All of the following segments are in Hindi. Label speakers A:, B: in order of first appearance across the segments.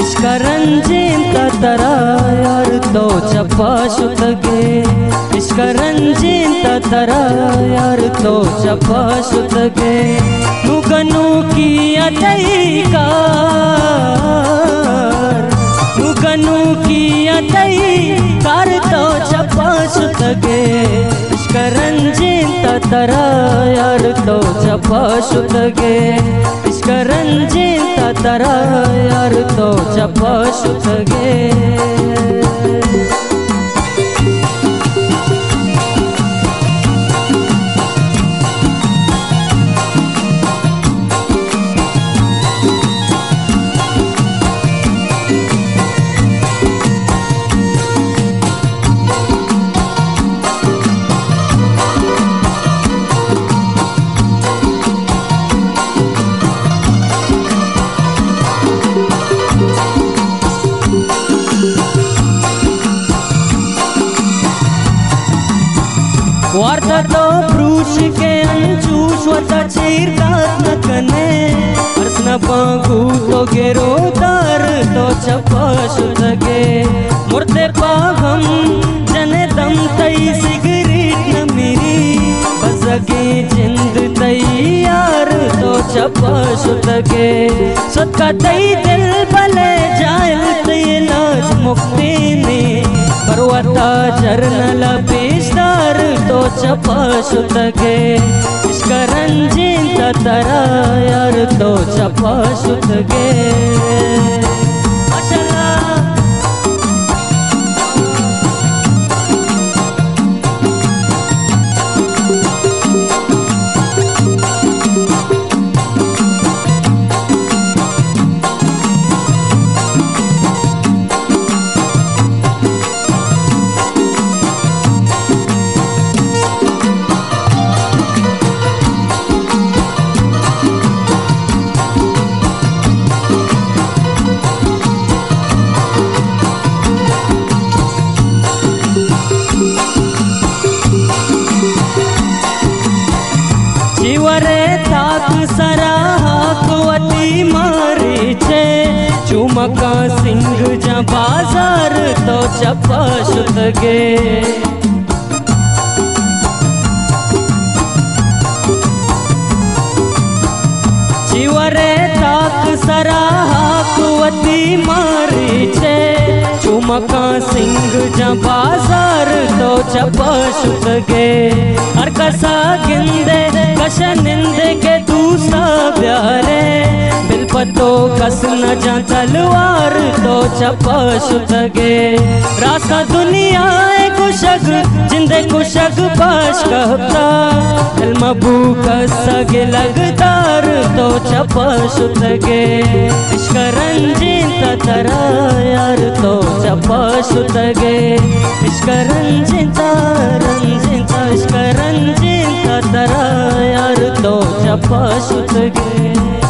A: ರಂಜಿನ್ ತರ ಯಾರು ತೋಚಪ್ಪ ಸುತ್ತಗೆ ಇಷ್ಕ ರಂಜಿನ್ ತರ ಯಾರು ತೋಚಪ್ಪ ಸುತ್ತಗೆ ನುಗನು ಕಿಯ ತೈಕಾರ ನುಗನು ಕಿಯ ತೈಕಾರ ತೋಚಪ್ಪ ಸುತ್ತಗೆ ಇಷ್ಕ ರಂಜಿನ್ ತರ ಯಾರು ತೋಚಪ್ಪ ಸುತ್ತಗೆ ಇಷ್ಕ ರಂಜಿನ್ ತರ ಯಾರು ತೋಚಪ್ಪ ಸುತ್ತಗೆ वार्ता तो ब्रूश के अंचू स्वतः चीरतात न कने अर्सना पागू तो गेरो दार तो चपाश लगे मुर्दे पागम जने दम तई सिगरेट न मेरी बजगे जिंद तैयार तो चपाश लगे सत्का तई दिल भले जायल तई लाज मुक्ति ने पर्वता जरनल पेशदार तो चपा सुतगे इश्क रंजिन ತರ यार तो चपा सुतगे जीवरे ताक सरा हाकवती मारी छे चुमका सिंह जा बाजार तो चपा सुतगे जीवरे ताक सरा हाकवती मारी छे चुमका सिंह जा बाजार तो चपा सुतगे हर कसा गिंदे कश निंदे के दूसरा प्यारे दिल पतो कस न जा तलवार तो चपा सुतगे रास्ता दुनिया कुशग जिंदे कुशग पाश कहता दिल मबू कसगे लगदार तो चपा सुतगे इश्क रंजिन तरा यार तो चपा सुतगे इश्क रंजिन इश्क रंजिन तरा यार तो चपा सुतगे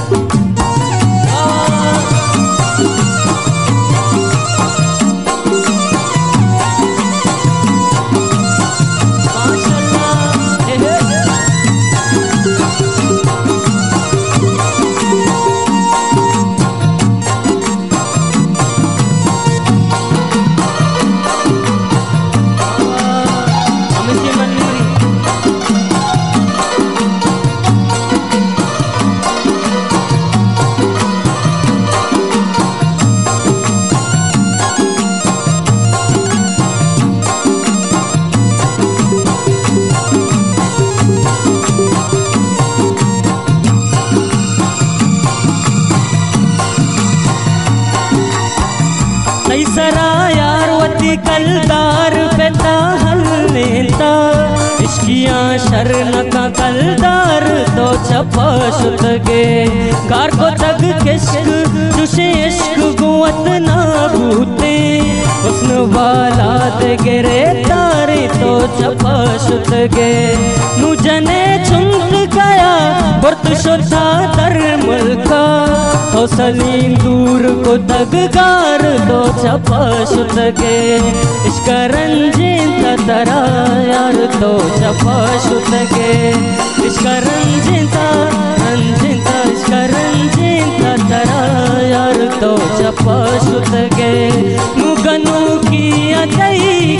A: सरा यार वती कलदार पेता हलनेता इश्किया शरण का कलदार तो चपा सुतगे कार को तग किश्क जुशे इश्क गुवत ना भूते हुस्न वाला दे गिरे तारे तो चपा सुतगे नु जने चुंक गया बुर्त शुद्धा दर मुल्का तो सलीम दूर को तगगार तो चपा सुतगे इश्क रंजिन तरा यार तो चपा सुतगे इश्क रंजिन इश्क रंजिन तरा यार तो चपशुत गे नुगनु की अदई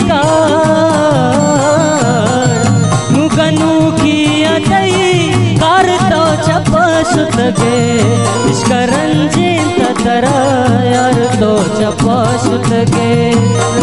A: कार तो चपशुत गे इश्क रंजीन तरा यार तो चपशुत गे